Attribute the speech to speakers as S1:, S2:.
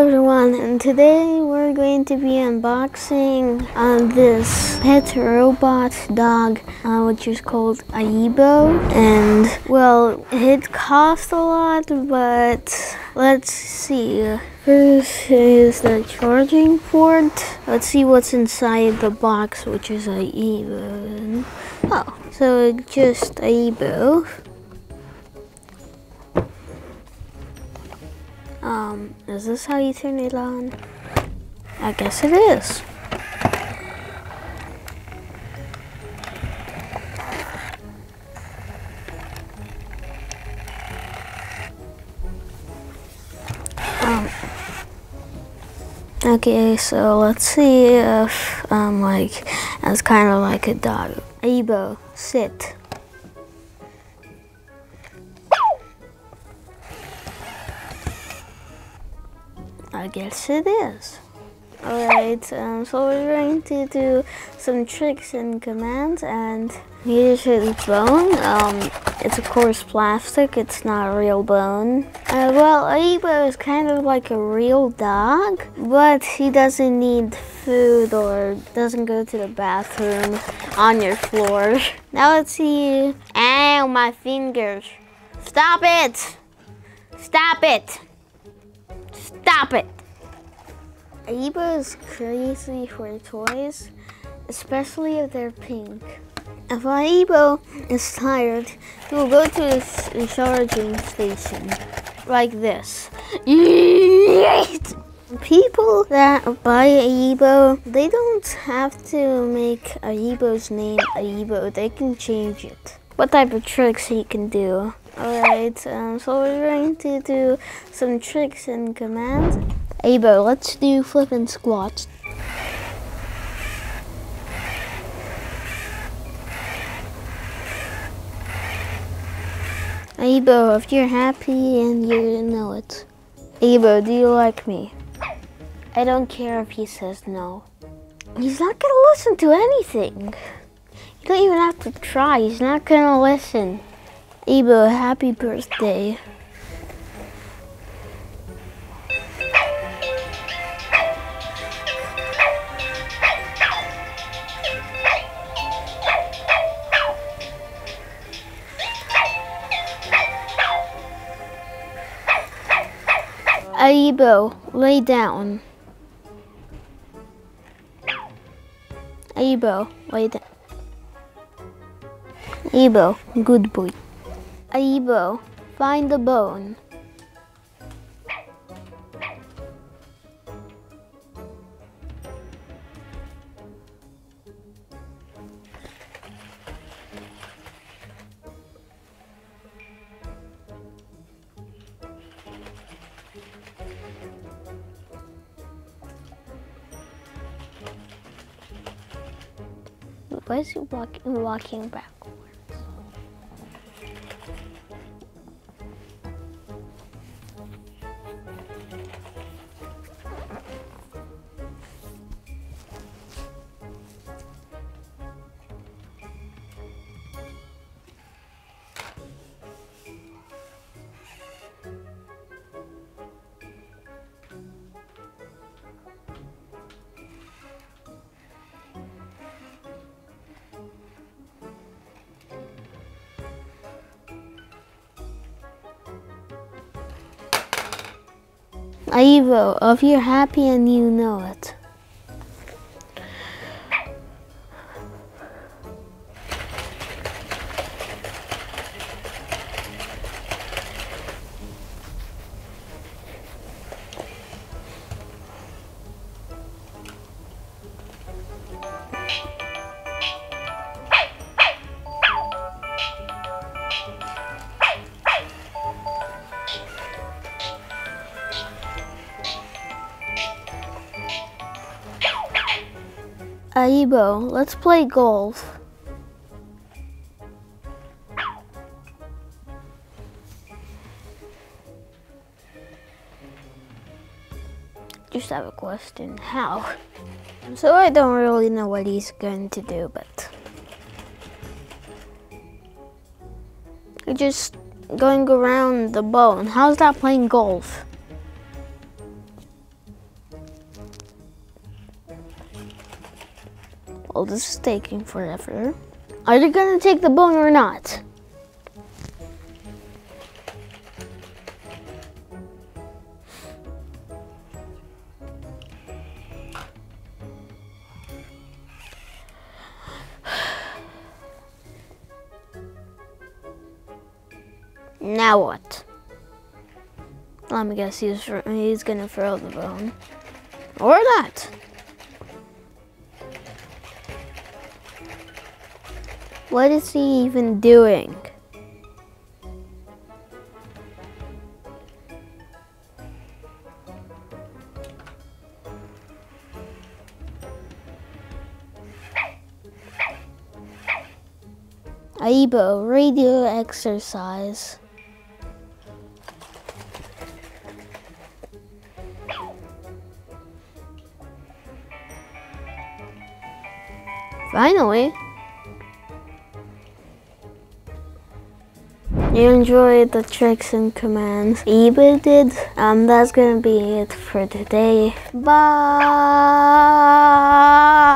S1: everyone, and today we're going to be unboxing this pet robot dog, which is called Aibo. And well, it cost a lot, but let's see. First is the charging port. Let's see what's inside the box, which is Aibo. Oh, so it's just Aibo. Is this how you turn it on? I guess it is. Okay, so let's see if, it's kind of like a dog. Aibo, sit. I guess it is. Alright, so we're going to do some tricks and commands, and here's his bone. It's of course plastic, it's not a real bone. Well, Aibo is kind of like a real dog, but he doesn't need food or doesn't go to the bathroom on your floor. Now let's see. Ow, my fingers. Stop it! Stop it! Stop it! Aibo is crazy for toys, especially if they're pink. If Aibo is tired, he will go to a charging station, like this. People that buy Aibo, they don't have to make Aibo's name Aibo, they can change it. What type of tricks he can do? Alright, so we're going to do some tricks and commands. Aibo, let's do flip and squats. Aibo, if you're happy and you know it. Aibo, do you like me? I don't care if he says no. He's not gonna listen to anything. You don't even have to try, he's not gonna listen. Aibo, happy birthday. Aibo, lay down. Aibo, lay down. Aibo, good boy. Aibo, find the bone. Why is he walking backwards? Aibo, if you're happy and you know it. Aibo, let's play golf. Just have a question. How? So I don't really know what he's going to do, but you're just going around the bone. How's that playing golf? Well, this is taking forever. Are you gonna take the bone or not? Now what? Let me guess, he's gonna throw the bone. Or not. What is he even doing? Aibo, radio exercise. Finally. You enjoyed the tricks and commands Aibo did? That's gonna be it for today. Bye!